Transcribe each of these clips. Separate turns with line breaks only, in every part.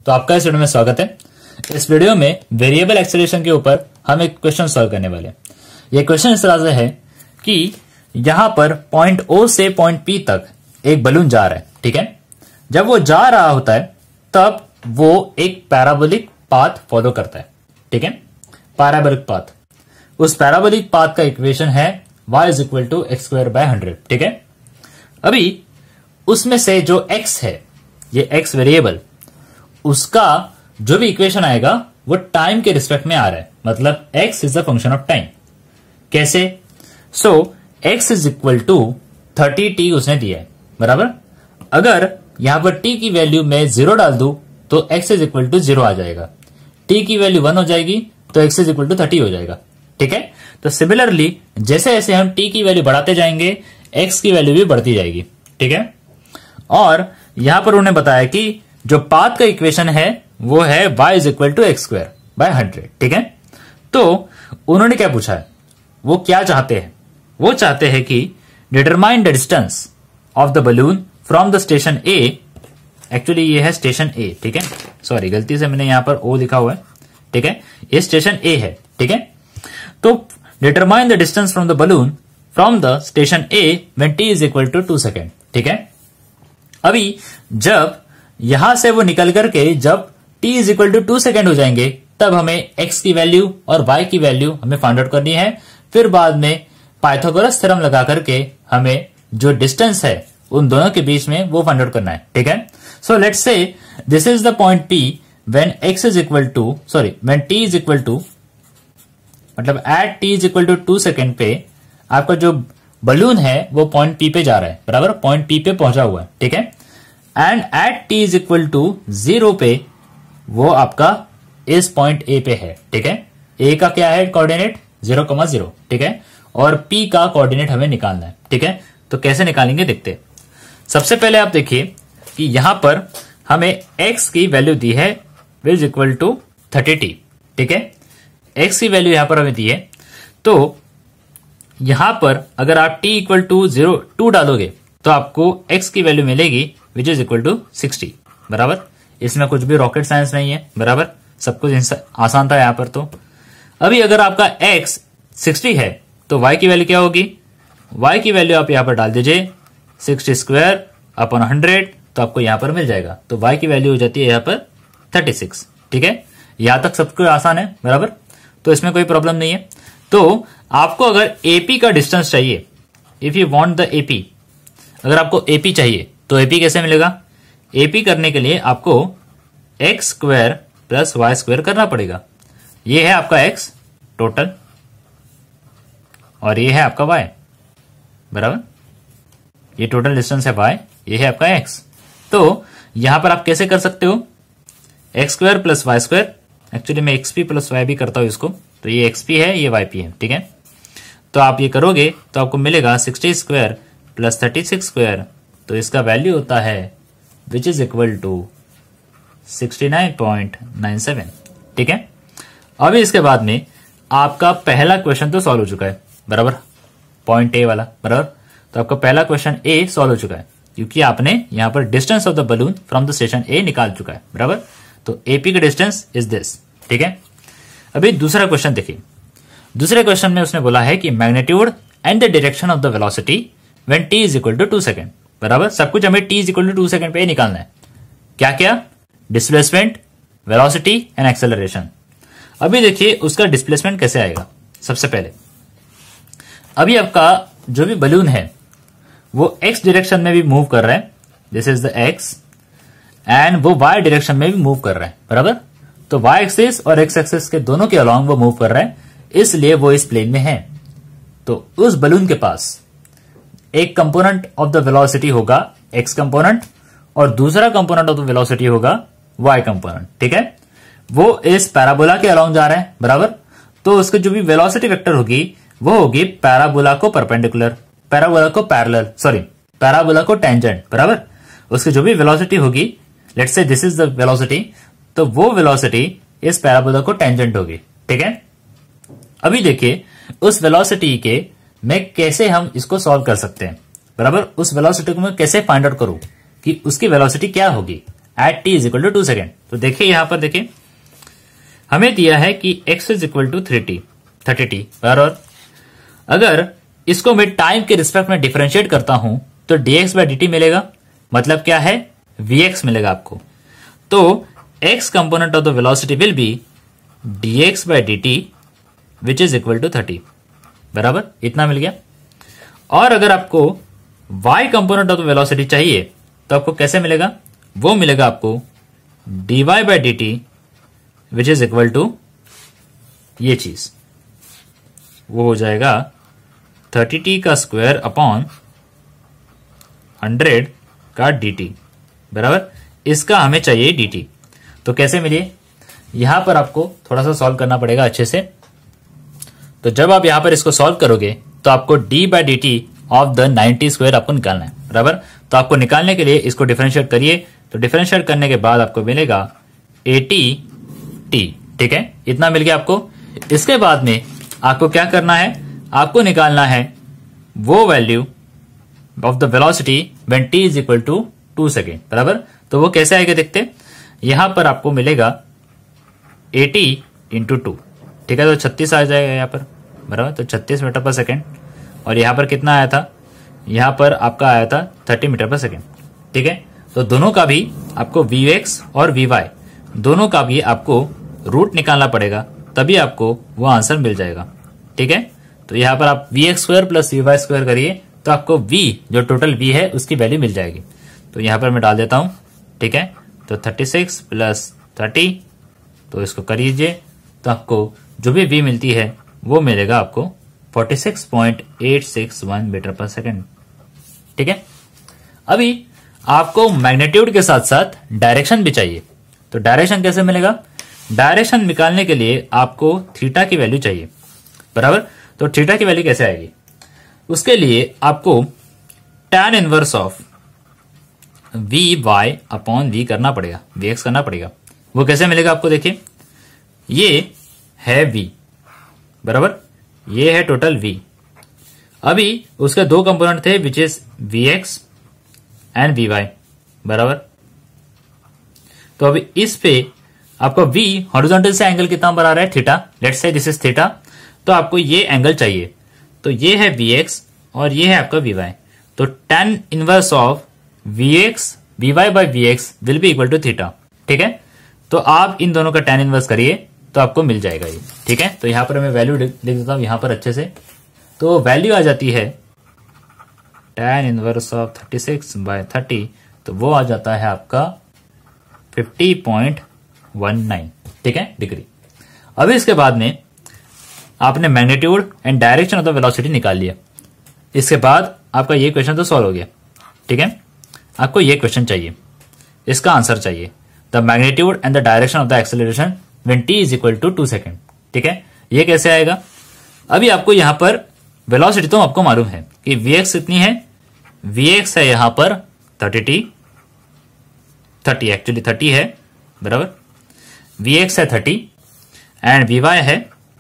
तो आपका इस वीडियो में स्वागत है। इस वीडियो में वेरिएबल एक्सेलरेशन के ऊपर हम एक क्वेश्चन सॉल्व करने वाले हैं। ये क्वेश्चन इस तरह से है कि यहां पर पॉइंट O से पॉइंट P तक एक बलून जा रहा है, ठीक है। जब वो जा रहा होता है तब वो एक पैराबोलिक पाथ फॉलो करता है, ठीक है, पैराबोलिक पाथ। उस पैराबोलिक पाथ का इक्वेशन है y = x²/100, ठीक है। अभी उसमें से जो x है, ये x वेरिएबल, उसका जो भी इक्वेशन आएगा वो टाइम के रिस्पेक्ट में आ रहा है, मतलब x is the function of time. कैसे? x = 30t उसने दिया है, बराबर। अगर यहां पर t की वैल्यू में 0 डाल दूं तो x = 0 आ जाएगा, t की वैल्यू 1 हो जाएगी तो x = 30 हो जाएगा, ठीक है। तो सिमिलरली जैसे जैसे हम t की वैल्यू बढ़ाते जाएंगे x की वैल्यू भी बढ़ती जाएगी, ठीक है। और यहां पर उन्होंने बताया कि जो पाथ का इक्वेशन है वो है y = x²/100, ठीक है। तो उन्होंने क्या पूछा है, वो क्या चाहते हैं? वो चाहते हैं कि determine the distance of the balloon from the station A। Actually ये है स्टेशन A, ठीक है, सॉरी गलती से मैंने यहां पर O लिखा हुआ है, ठीक है। ये स्टेशन A है, ठीक है। तो determine the distance from the balloon from the station A when t = 2 second, ठीक है। अभी जब यहां से वो निकल करके जब t = 2 सेकेंड हो जाएंगे तब हमें x की वैल्यू और y की वैल्यू हमें फाइंड आउट करनी है। फिर बाद में पाइथागोरस थ्योरम लगा करके हमें जो डिस्टेंस है उन दोनों के बीच में वो फाइंड आउट करना है, ठीक है। So let's say this is the point P when t मतलब एट t = 2 सेकेंड पे आपका जो बलून है वो पॉइंट P पे जा रहा है, बराबर, पॉइंट P पे पहुंचा हुआ है, ठीक है। एंड एट t = 0 पे वो आपका इस पॉइंट A पे है, ठीक है। A का क्या है कोऑर्डिनेट 0,0, ठीक है, और P का कोऑर्डिनेट हमें निकालना है, ठीक है। तो कैसे निकालेंगे देखते हैं। सबसे पहले आप देखिए कि यहां पर हमें x की वैल्यू दी है विच इक्वल टू 30t, ठीक है। x की वैल्यू यहां पर हमें दी है, तो यहां पर अगर आप t = 2 डालोगे तो आपको x की वैल्यू मिलेगी विच इज इक्वल टू 60, बराबर। इसमें कुछ भी रॉकेट साइंस नहीं है, बराबर, सब कुछ आसान था यहां पर। तो अभी अगर आपका x 60 है तो y की वैल्यू क्या होगी? y की वैल्यू आप यहां पर डाल दीजिए 60²/100, तो आपको यहां पर मिल जाएगा। तो y की वैल्यू हो जाती है यहां पर 36, ठीक है। यहां तक सब कुछ आसान है, बराबर, तो इसमें कोई प्रॉब्लम नहीं है। तो आपको अगर AP का डिस्टेंस चाहिए, if you want the AP, अगर आपको AP चाहिए तो AP कैसे मिलेगा? AP करने के लिए आपको x² + y² करना पड़ेगा। ये है आपका x टोटल और ये है आपका y, बराबर। ये टोटल डिस्टेंस है y, ये है आपका x। तो यहां पर आप कैसे कर सकते हो? x² + y², एक्चुअली मैं xp + y भी करता हूं इसको, तो ये xp है, ये yp है, ठीक है। तो आप ये करोगे तो आपको मिलेगा 60² + 36², तो इसका वैल्यू होता है विच इज इक्वल टू 69.97, ठीक है। अभी इसके बाद में आपका पहला क्वेश्चन तो सॉल्व हो चुका है, बराबर, पॉइंट A वाला, बराबर। तो आपका पहला क्वेश्चन A सॉल्व हो चुका है क्योंकि आपने यहां पर distance of the balloon from the station A निकाल चुका है, बराबर। तो AP का डिस्टेंस इज दिस, ठीक है। अभी दूसरा क्वेश्चन देखिए। दूसरे क्वेश्चन में उसने बोला है कि magnitude and the direction of the velocity when t = 2 second, बराबर। सब कुछ हमें t = 2 सेकेंड पे निकालना है। क्या क्या? Displacement, velocity and acceleration. अभी देखिए उसका डिस्प्लेसमेंट कैसे आएगा। सबसे पहले अभी आपका जो भी बलून है वो x डायरेक्शन में भी मूव कर रहा है, this is the x, and वो y डायरेक्शन में भी मूव कर रहा है, बराबर। तो y एक्सिस और x एक्सिस के दोनों के अलॉन्ग वो मूव कर रहा है, इसलिए वो इस प्लेन में है। तो उस बलून के पास एक कंपोनेंट ऑफ द वेलोसिटी होगा x कंपोनेंट और दूसरा कंपोनेंट ऑफ द वेलोसिटी होगा y कंपोनेंट, ठीक है। वो इस पैराबोला के अलॉन्ग जा रहा है, बराबर। तो उसकी जो भी वेलोसिटी वेक्टर होगी वो होगी पैराबोला को परपेंडिकुलर, पैराबोला को पैरेलल, सॉरी पैराबोला को टेंजेंट, बराबर। उसकी जो भी वेलोसिटी होगी, let's say this is the velocity, तो वो वेलोसिटी इस पैराबोला को टेंजेंट होगी, ठीक है। अभी देखिए उस वेलोसिटी के में कैसे हम इसको सॉल्व कर सकते हैं, बराबर। उस वेलोसिटी को मैं कैसे फाइंड आउट करूं कि उसकी वेलोसिटी क्या होगी। At t is equal to 2 second. तो देखिए यहां पर देखिए हमें दिया है कि x is equal to 30 t बराबर। अगर इसको मैं टाइम के रिस्पेक्ट में डिफरेंशिएट करता हूं तो dx बाय dt मिलेगा, मतलब क्या है vx मिलेगा आपको। तो x component of the velocity will be dx by dt which is equal to 30 बराबर, इतना मिल गया। और अगर आपको y component of the velocity चाहिए तो आपको कैसे मिलेगा, वो मिलेगा आपको dy by dt which is equal to ये चीज, वो हो जाएगा 30t का स्क्वायर अपॉन 100 का dt बराबर। इसका हमें चाहिए dt, तो कैसे मिलिए, यहां पर आपको थोड़ा सा सॉल्व करना पड़ेगा अच्छे से। तो जब आप यहां पर इसको सॉल्व करोगे तो आपको d by dt of the 90 square आपको निकालना है बराबर। तो आपको निकालने के लिए इसको डिफरेंशिएट करिए, तो डिफरेंशिएट करने के बाद आपको मिलेगा 80t, ठीक है, इतना मिल गया आपको। इसके बाद में आपको क्या करना है, आपको निकालना है वो value of the velocity when t is equal to 2 second बराबर। तो वो कैसे आएगा देखते, यहां पर आपको मिलेगा 80 इंटू 2, ठीक है, तो 36 आ जाएगा यहाँ पर बराबर। तो 36 मीटर पर सेकेंड, और यहां पर कितना आया था, यहां पर आपका आया था 30 मीटर पर सेकेंड, ठीक है। तो दोनों का भी आपको vx और vy दोनों का भी आपको रूट निकालना पड़ेगा, तभी आपको वो आंसर मिल जाएगा, ठीक है। तो यहां पर आप vx square plus vy square करिए तो आपको v जो टोटल v है उसकी वैल्यू मिल जाएगी। तो यहां पर मैं डाल देता हूं, ठीक है। तो 36 प्लस 30, तो इसको कर लीजिए, तो आपको जो भी v मिलती है वो मिलेगा आपको 46.861 मीटर पर सेकेंड, ठीक है। अभी आपको मैग्नीट्यूड के साथ साथ डायरेक्शन भी चाहिए, तो डायरेक्शन कैसे मिलेगा, डायरेक्शन निकालने के लिए आपको थीटा की वैल्यू चाहिए बराबर। तो थीटा की वैल्यू कैसे आएगी, उसके लिए आपको tan inverse of v y upon v करना पड़ेगा, वी एक्स करना पड़ेगा। वो कैसे मिलेगा आपको, देखिए ये है v बराबर, ये है टोटल v। अभी उसके दो कंपोनेंट थे which is vx and vy बराबर। तो अभी इस पे आपको v हॉरिजॉन्टल से एंगल कितना बना रहा है, theta, let's say this is theta, तो आपको ये एंगल चाहिए। तो ये है vx और ये है आपका vy। तो tan inverse of vx vy by vx will be equal to theta, ठीक है। तो आप इन दोनों का tan इनवर्स करिए तो आपको मिल जाएगा ये, ठीक है। तो यहां पर मैं वैल्यू लिख देता हूं यहां पर अच्छे से। तो वैल्यू आ जाती है tan इनवर्स ऑफ 36 बाय 30, तो वो आ जाता है आपका 50.19, ठीक है, डिग्री। अभी इसके बाद में आपने magnitude and direction of the velocity निकाल लिया। इसके बाद आपका ये क्वेश्चन तो सॉल्व हो गया, ठीक है। आपको ये क्वेश्चन चाहिए, इसका आंसर चाहिए, the magnitude and the direction of the acceleration when t is equal to 2 second, ठीक है। ये कैसे आएगा, अभी आपको यहां पर वेलोसिटी तो आपको मालूम है कि vx कितनी है, vx है यहां पर 30 एक्चुअली 30 है बराबर, vx है 30 एंड vy है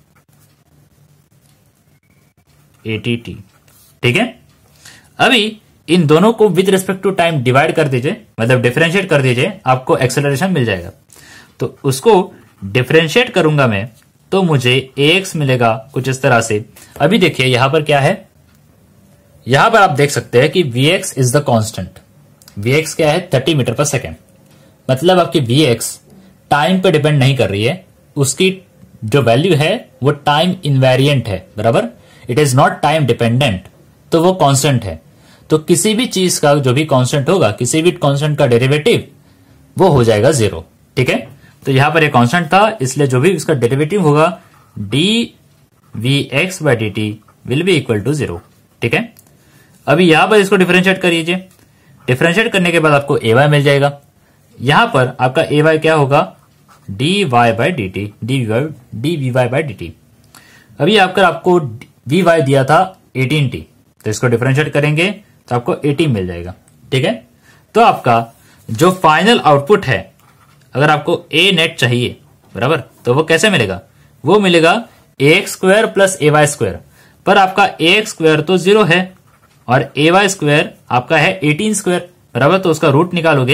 80t, ठीक है। अभी इन दोनों को with respect to time divide कर दीजिए, मतलब डिफरेंशिएट कर दीजिए, आपको एक्सेलरेशन मिल जाएगा। तो उसको डिफरेंशिएट करूंगा मैं तो मुझे ax मिलेगा कुछ इस तरह से। अभी देखिए यहां पर क्या है, यहां पर आप देख सकते हैं कि vx is the constant, vx क्या है 30 मीटर पर सेकेंड, मतलब आपकी vx टाइम पे डिपेंड नहीं कर रही है, उसकी जो वैल्यू है वो टाइम इनवेरिएंट है बराबर, it is not time dependent, तो वो कांस्टेंट है। तो किसी भी चीज का जो भी कांस्टेंट होगा, किसी भी कांस्टेंट का डेरिवेटिव वो हो जाएगा 0, ठीक है। तो यहां पर एक कांस्टेंट था, इसलिए जो भी इसका डेरिवेटिव होगा dvx by dt will be equal to 0, ठीक है। अभी यहां पर इसको डिफरेंशिएट करिए, डिफरेंशिएट करने के बाद आपको ay मिल जाएगा। यहां पर आपका ay क्या होगा, dy by dt, dvy by dt। अभी आपको vy दिया था 18t, तो इसको डिफरेंशिएट करेंगे तो आपको 80 मिल जाएगा, ठीक है। तो आपका जो फाइनल आउटपुट है, अगर आपको a नेट चाहिए बराबर, तो वो कैसे मिलेगा, वो मिलेगा ax square plus ay square, पर आपका ax स्क्वायर तो 0 है और ay स्क्वायर आपका है 18 स्क्वायर बराबर, तो उसका रूट निकालोगे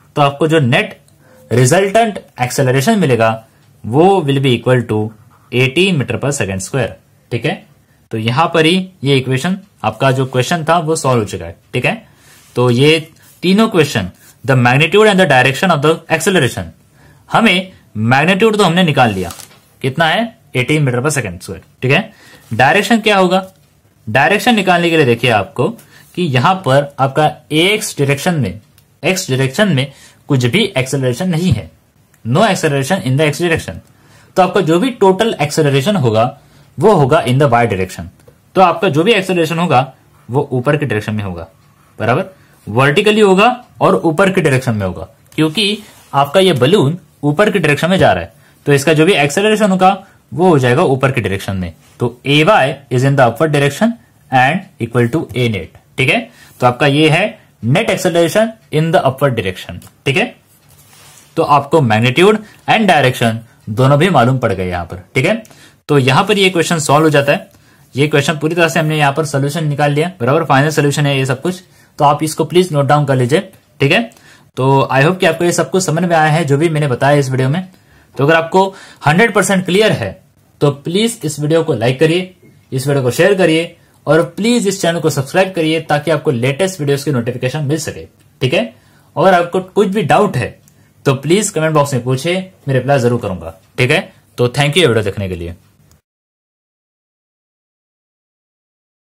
तो आपको जो नेट रिजल्टेंट एक्सेलरेशन मिलेगा वो will be equal to 80 meter per second square. ठीक है, तो यहां पर ही ये इक्वेशन आपका जो क्वेश्चन था वो सॉल्व हो चुका है। ठीक है, तो ये तीनों question, the magnitude and the direction of the acceleration, हमें मैग्नीट्यूड तो हमने निकाल लिया, कितना है 80 मीटर पर सेकेंड स्क्वायर। ठीक है, डायरेक्शन क्या होगा, डायरेक्शन निकालने के लिए देखिए आपको कि यहां पर आपका एक्स डायरेक्शन में कुछ भी एक्सेलरेशन नहीं है, no acceleration in the x direction. तो आपका जो भी टोटल एक्सेलरेशन होगा वो होगा इन द वाई डायरेक्शन। तो आपका जो भी एक्सेलरेशन होगा वो ऊपर की डायरेक्शन में होगा, बराबर, वर्टिकली होगा और ऊपर की डायरेक्शन में होगा, क्योंकि आपका ये बलून ऊपर की डायरेक्शन में जा रहा है, तो इसका जो भी एक्सेलरेशन होगा वो हो जाएगा ऊपर की डायरेक्शन में। तो a y is in the upward direction and equal to a net. ठीक है, तो आपका ये है net acceleration in the upward direction. ठीक है, तो आपको मैग्नीट्यूड एंड डायरेक्शन दोनों भी मालूम पड़ गए यहां पर। ठीक है, तो यहां पर ये क्वेश्चन सॉल्व हो जाता है। ये क्वेश्चन पूरी तरह से हमने यहां पर सोल्यूशन निकाल लिया, बराबर, फाइनल सोल्यूशन है ये सब कुछ। तो आप इसको प्लीज नोट डाउन कर लीजिए। ठीक है, तो आई होप कि आपको ये सब कुछ समझ में आया है जो भी मैंने बताया इस वीडियो में। तो अगर आपको 100% क्लियर है तो प्लीज इस वीडियो को लाइक करिए, इस वीडियो को शेयर करिए और प्लीज इस चैनल को सब्सक्राइब करिए ताकि आपको लेटेस्ट वीडियोस की नोटिफिकेशन मिल सके। ठीक है, और आपको कुछ भी डाउट है तो प्लीज कमेंट बॉक्स में पूछे, मैं रिप्लाई जरूर करूंगा। ठीक है, तो थैंक यू वीडियो देखने के लिए।